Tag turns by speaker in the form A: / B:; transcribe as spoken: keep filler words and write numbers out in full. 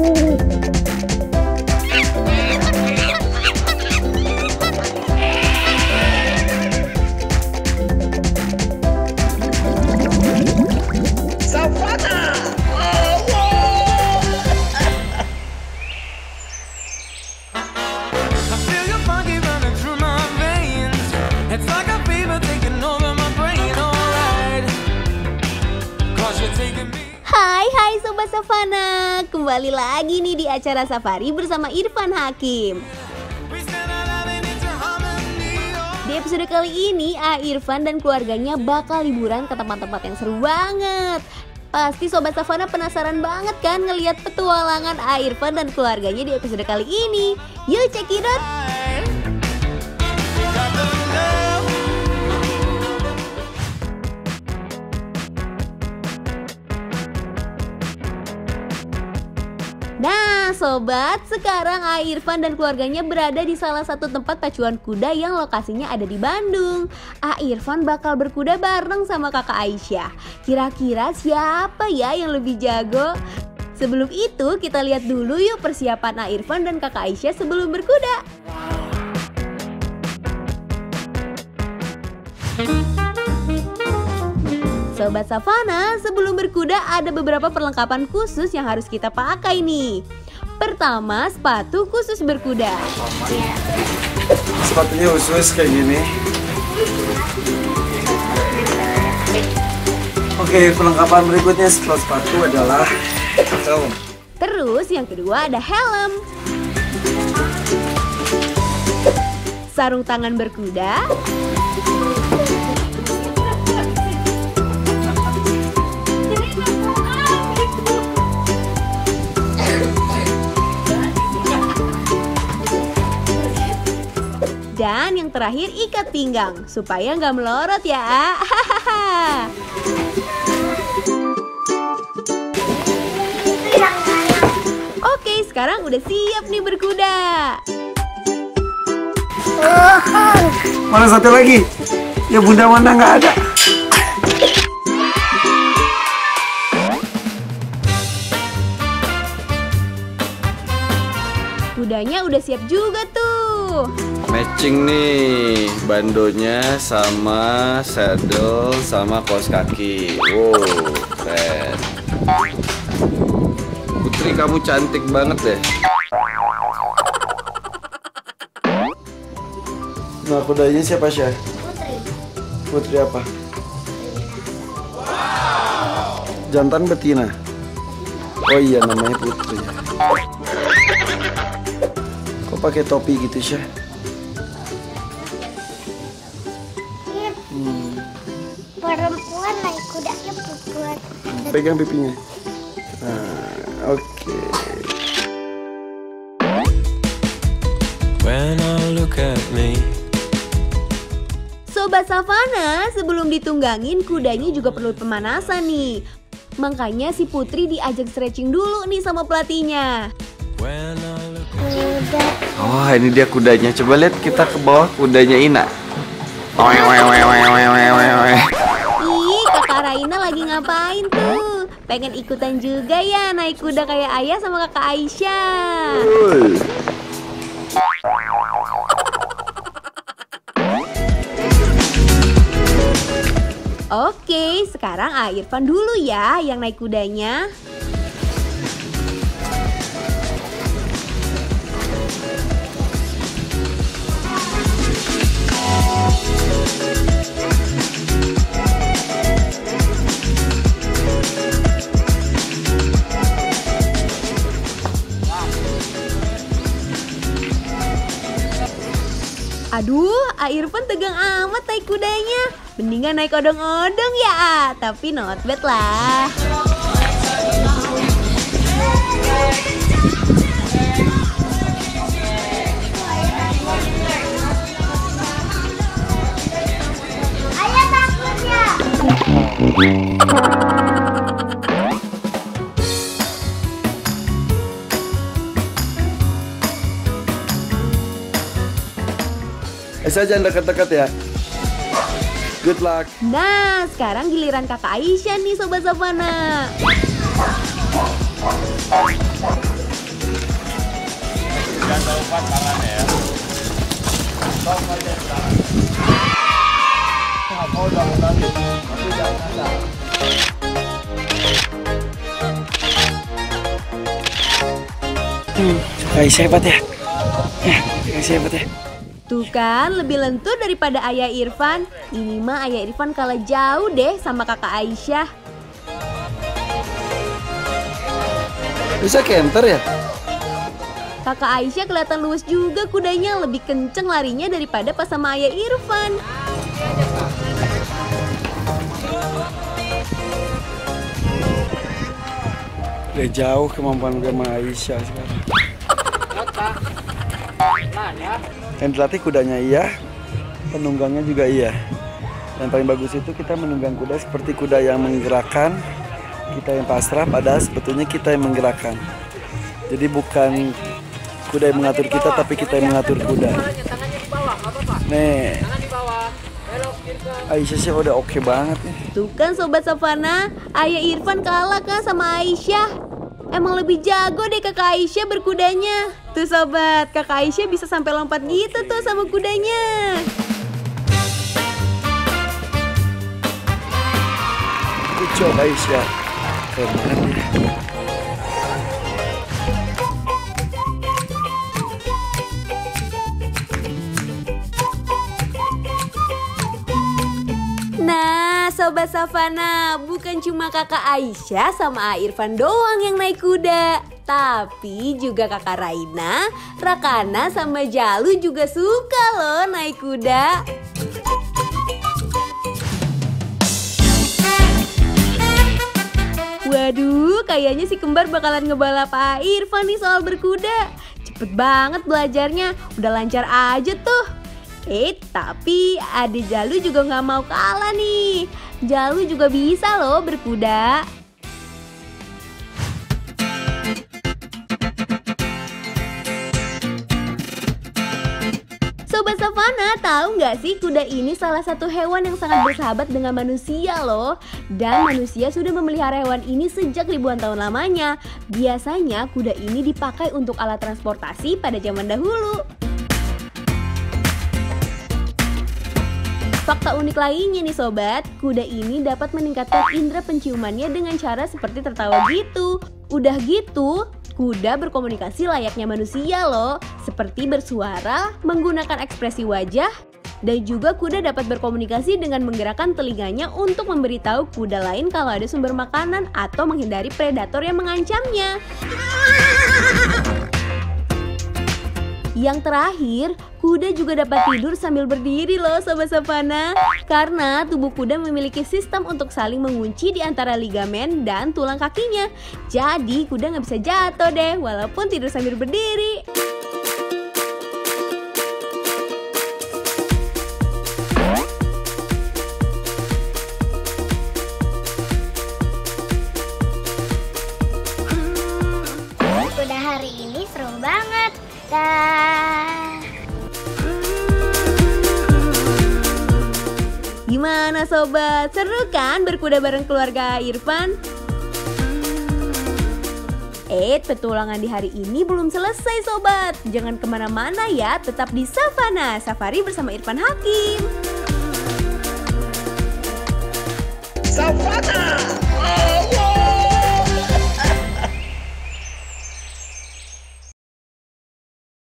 A: Hai hai Sobat Savana, kembali lagi nih di acara Safari bersama Irfan Hakim. Di episode kali ini, A Irfan dan keluarganya bakal liburan ke tempat-tempat yang seru banget. Pasti Sobat Savana penasaran banget kan ngelihat petualangan A Irfan dan keluarganya di episode kali ini. Yuk check it out! Nah sobat, sekarang A Irfan dan keluarganya berada di salah satu tempat pacuan kuda yang lokasinya ada di Bandung. A Irfan bakal berkuda bareng sama kakak Aisyah. Kira-kira siapa ya yang lebih jago? Sebelum itu kita lihat dulu yuk persiapan A Irfan dan kakak Aisyah sebelum berkuda. Sobat Savana, sebelum berkuda ada beberapa perlengkapan khusus yang harus kita pakai nih. Pertama, sepatu khusus berkuda.
B: Sepatunya khusus kayak gini. Oke, perlengkapan berikutnya setelah sepatu adalah helm.
A: Terus yang kedua ada helm, sarung tangan berkuda, dan yang terakhir ikat pinggang supaya nggak melorot ya. Oke, sekarang udah siap nih berkuda.
B: Mana satu lagi? Ya bunda mana nggak ada.
A: Kudanya udah siap juga tuh.
C: Matching nih bandonya sama saddle sama kaos kaki. Wow, keren. Putri kamu cantik banget deh.
B: Nah kudanya siapa Syah?
D: Putri.
B: Putri apa? Jantan betina. Oh iya namanya Putri. Kok pakai topi gitu Syah?
D: Hmm. Perempuan naik kudanya perempuan.
B: Pegang pipinya. Nah, oke. Okay.
E: When I look at me.
A: Sobat Savana, sebelum ditunggangin kudanya juga perlu pemanasan nih. Makanya si Putri diajak stretching dulu nih sama pelatihnya.
E: When I look
D: Kuda.
C: Oh ini dia kudanya. Coba lihat kita ke bawah kudanya Ina.
A: Ih, kakak Raina lagi ngapain tuh? Pengen ikutan juga ya naik kuda kayak ayah sama kakak Aisyah. Oke, sekarang A Irfan dulu ya yang naik kudanya. Aduh, A Irfan tegang amat naik kudanya. Mendingan naik odong-odong ya, A. Tapi not bad lah.
D: Ayah takutnya.
B: Aisyah jangan dekat-dekat ya. Good luck.
A: Nah, sekarang giliran kakak Aisyah nih Sobat Savana.
B: Hmm, Aisyah hebat ya. Ya, Aisyah hebat ya.
A: Tuh kan, lebih lentur daripada ayah Irfan. Ini mah ayah Irfan kalah jauh deh sama kakak Aisyah.
C: Bisa kenter ya?
A: Kakak Aisyah kelihatan luwes juga kudanya, lebih kenceng larinya daripada pas sama ayah Irfan.
B: Udah jauh kemampuan gue sama Aisyah sekarang. Yang dilatih kudanya iya, penunggangnya juga iya. Yang paling bagus itu kita menunggang kuda seperti kuda yang menggerakkan, kita yang pasrah, padahal sebetulnya kita yang menggerakkan. Jadi bukan kuda yang mengatur kita, tapi kita yang mengatur kuda. Nih, Aisyah sih udah oke banget nih.
A: Tuh kan Sobat Savana, ayah Irfan kalah kan sama Aisyah. Emang lebih jago deh kakak Aisyah berkudanya. Tuh sobat, kakak Aisyah bisa sampai lompat gitu tuh sama kudanya.
B: Good job Aisyah. Keren banget ya.
A: Nah, Sobat Savana, bukan cuma kakak Aisyah sama Irfan doang yang naik kuda, tapi juga kakak Raina, Rakana sama Jalu juga suka loh naik kuda. Waduh, kayaknya si kembar bakalan ngebalap Irfan nih soal berkuda. Cepet banget belajarnya, udah lancar aja tuh. Eh, tapi ada Jalu juga nggak mau kalah nih. Jalu juga bisa loh berkuda. Sobat Savana, tahu nggak sih kuda ini salah satu hewan yang sangat bersahabat dengan manusia loh. Dan manusia sudah memelihara hewan ini sejak ribuan tahun lamanya. Biasanya kuda ini dipakai untuk alat transportasi pada zaman dahulu. Fakta unik lainnya nih sobat, kuda ini dapat meningkatkan indera penciumannya dengan cara seperti tertawa gitu. Udah gitu, kuda berkomunikasi layaknya manusia loh, seperti bersuara, menggunakan ekspresi wajah, dan juga kuda dapat berkomunikasi dengan menggerakkan telinganya untuk memberitahu kuda lain kalau ada sumber makanan atau menghindari predator yang mengancamnya. Yang terakhir, kuda juga dapat tidur sambil berdiri loh Sobat Savana. Karena tubuh kuda memiliki sistem untuk saling mengunci di antara ligamen dan tulang kakinya. Jadi kuda nggak bisa jatuh deh walaupun tidur sambil berdiri.
D: Kuda hari ini seru banget. Dah.
A: Gimana sobat? Seru kan berkuda bareng keluarga Irfan? Eh, petualangan di hari ini belum selesai sobat. Jangan kemana-mana ya, tetap di Savana Safari bersama Irfan Hakim.
B: Savana.